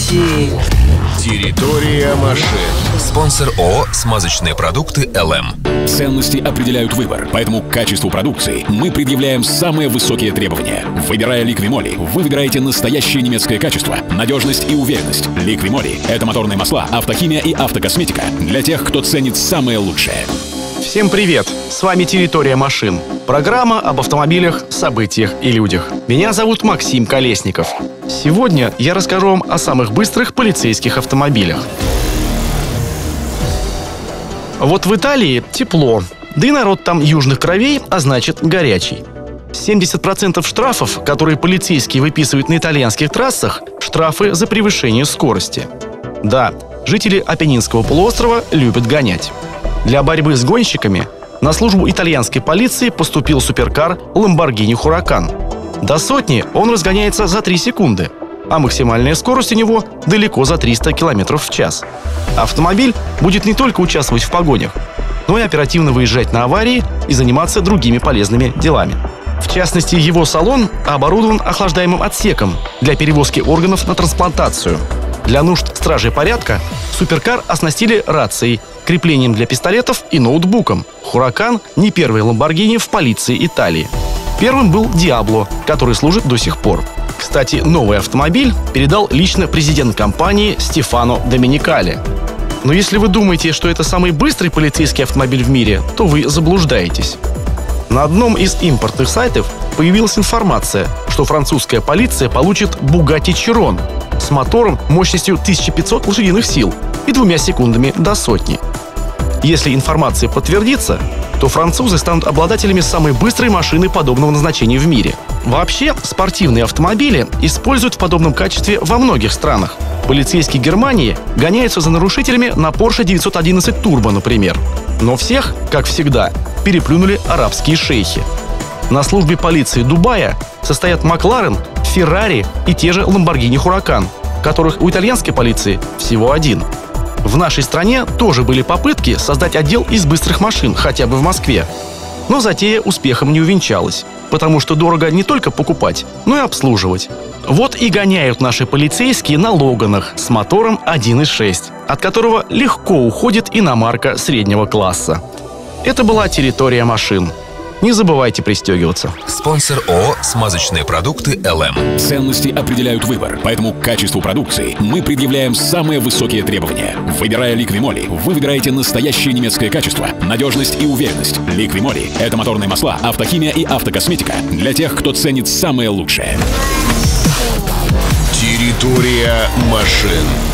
Территория машин. Спонсор ООО «Смазочные продукты ЛМ». Ценности определяют выбор, поэтому к качеству продукции мы предъявляем самые высокие требования. Выбирая Ликвимоли, вы выбираете настоящее немецкое качество, надежность и уверенность. Ликвимоли – это моторные масла, автохимия и автокосметика для тех, кто ценит самое лучшее. Всем привет! С вами «Территория машин». Программа об автомобилях, событиях и людях. Меня зовут Максим Колесников. Сегодня я расскажу вам о самых быстрых полицейских автомобилях. Вот в Италии тепло, да и народ там южных кровей, а значит горячий. 70% штрафов, которые полицейские выписывают на итальянских трассах, штрафы за превышение скорости. Да, жители Апеннинского полуострова любят гонять. Для борьбы с гонщиками на службу итальянской полиции поступил суперкар Lamborghini Huracan. До сотни он разгоняется за 3 секунды, а максимальная скорость у него далеко за 300 км в час. Автомобиль будет не только участвовать в погонях, но и оперативно выезжать на аварии и заниматься другими полезными делами. В частности, его салон оборудован охлаждаемым отсеком для перевозки органов на трансплантацию. Для нужд стражей порядка суперкар оснастили рацией, креплением для пистолетов и ноутбуком. Huracan не первый Lamborghini в полиции Италии. Первым был Diablo, который служит до сих пор. Кстати, новый автомобиль передал лично президент компании Стефано Доминикали. Но если вы думаете, что это самый быстрый полицейский автомобиль в мире, то вы заблуждаетесь. На одном из импортных сайтов появилась информация, что французская полиция получит Bugatti Chiron с мотором мощностью 1500 лошадиных сил и 2 секундами до сотни. Если информация подтвердится, то французы станут обладателями самой быстрой машины подобного назначения в мире. Вообще, спортивные автомобили используют в подобном качестве во многих странах. Полицейские Германии гоняются за нарушителями на Porsche 911 Turbo, например. Но всех, как всегда, переплюнули арабские шейхи. На службе полиции Дубая состоят Макларен, Феррари и те же Lamborghini Huracan, которых у итальянской полиции всего один. В нашей стране тоже были попытки создать отдел из быстрых машин, хотя бы в Москве. Но затея успехом не увенчалась, потому что дорого не только покупать, но и обслуживать. Вот и гоняют наши полицейские на Логанах с мотором 1.6, от которого легко уходит иномарка среднего класса. Это была «Территория машин». Не забывайте пристегиваться. Спонсор ООО «Смазочные продукты ЛМ». Ценности определяют выбор, поэтому к качеству продукции мы предъявляем самые высокие требования. Выбирая Ликвимоли, вы выбираете настоящее немецкое качество, надежность и уверенность. Ликвимоли – это моторные масла, автохимия и автокосметика для тех, кто ценит самое лучшее. Территория машин.